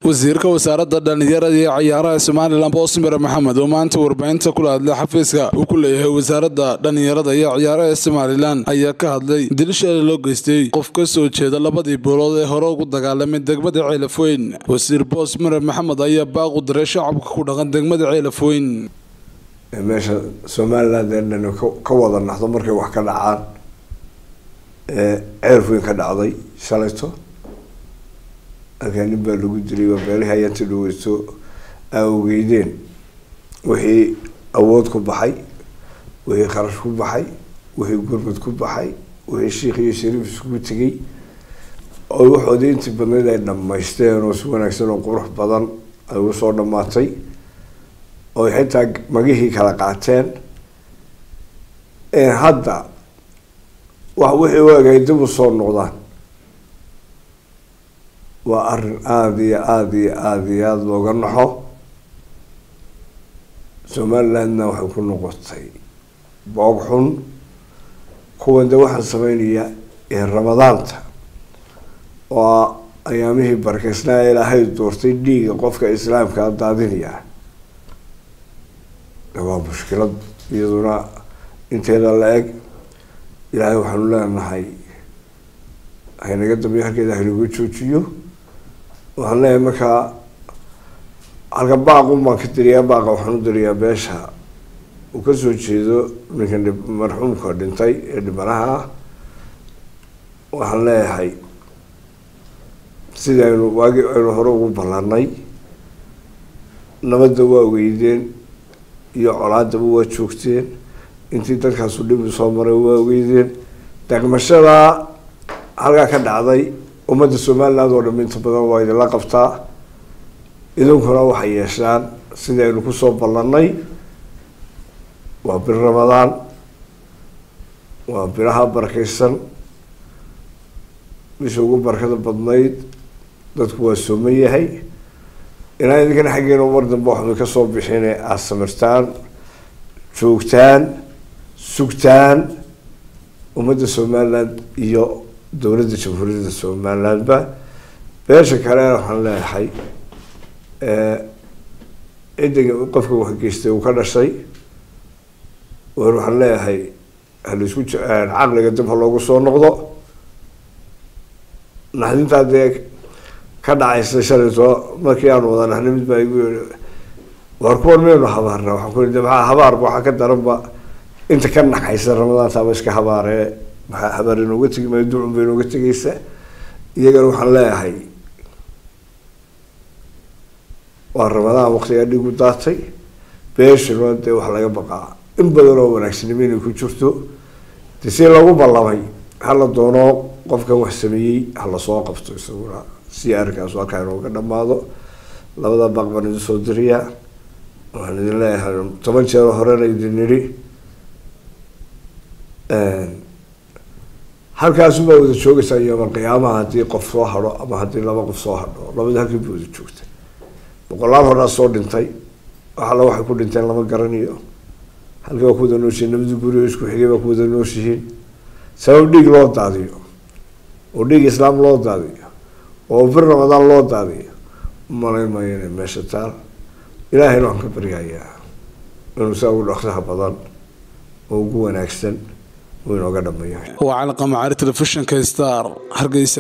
wasiirka wasaaradda dhalinyarada iyo ciyaaraha Soomaaliland Boosmir Maxamed oo maanta warbaahinta kula hadlay xafiiska uu ku leeyahay wasaaradda dhalinyarada iyo ciyaaraha Soomaaliland ayaa ka hadlay dilsha loo geystay qof ka soo jeeda labadii boolood ee hore ugu dagaalamay degmada Ceelafweyn. Wasiir Boosmir Maxamed ayaa baaq u diray shacabka ku dhaqan degmada Ceelafweyn meesha Soomaaliland ee ka wada naxdo markay wax ka dhacaan Ceelafweyn ka dhacday shalayto أكان بالو جدري وبالها ينتلوسو أو جيدين وهي أود كوبحي وهي خرج كوبحي وهي قربت كوبحي وهي الشيخ يشرب سكوتجي أو حدين تبني لنا ما يستاهل وسوون أكثر قروح بدن أو صورنا ماتي أو حتى مجيه كلاقاتين هذا وهو جيد وصور نقطان وأر آذي لوغا نحو Somaliland waxay ku noqotay booqxun kuwan waxa sameynaya ee Ramadaanta oo ayaamihii barkeysnaa Ilaahay doortay dhiiga qofka islaamka daadinaya waa mushkilad iyaduna inteeda la eg Ilaahay waxaan leenahay ay naga dambeeyay halkeeda heligu joojiyo وهلا مكا على باقو ما كتريا باقو حنودريا بيشها وكسو تشيدو من مرحوم كوردنتاي اللي براها وهلا هاي سيدا إنه واقع إنه هروب بلاناي نمد واويدين يعلاد بوا تشوكتين انتي تكاسو لي مصامر واويدين تقمشلا هلقا كان عضي ومد Somaliland oo dhaminta badan waa idin la qabtaa idinkuna waxay yeeshaan sida aynu ku soo ballanay waa bir Ramadaan waa biraha barakeysan bisha ugu barakada badnayd dadku waa soomayahay inay idin xageeno wardan booxdu ka soo bixinay asamirtaan joogtaan sugtaan ummadda Somaliland iyo dowladda jamhuuriyadda Somaliland beesha kale waxaan leeyahay ciidanka qofka wax geystay uu ka dhashay waxaan leeyahay hal isku caqliga dib loogu soo noqdo naxdinta deeg ka dhacaysa shalayto markii aan wada naxdin mid baa igu war kuwan meenu habaarna waxaan ku leeyahay habaar waxa ka daranba inta ka naxaysa Ramadaan taaba iska habaaree habaarino uga tagi ma duucun bay uga tagaysa iyagana waxaan leeyahay waa Ramadaan waqtiga dhigu daatay beeshana dee wax laga baqaa in badan oo wanaagsan inay ku jirto si lagu ballamay hal doono qofka wax sameeyay hal soo qabto isaguna si arkaas waa ka inoo dhamaado labada baqban soo diriya waxaan idin leeyahay 10 jeer hore idin niri halkaas uu wada joogaysa yawm qiyaamaha hadii qof soo haro ama hadii laba qof soo haro labada halkii buu wada joogtay boqolaal hore soo dhintay waxa waxay ku dhinteen lama garanayo halkii ku wada nooshay nabad guriga isku xigay ku wada nooshiin sabab dhig loo daadiyo oo dhig islaam loo daadiyo oo bir Ramadaan loo daadiyo malaymayna meesha taal Ilaahay waxaan ka baryayaa inuu soo dhaqsaha badan oo ugu wanaagsan وعلى قناة تلفزيون كستار.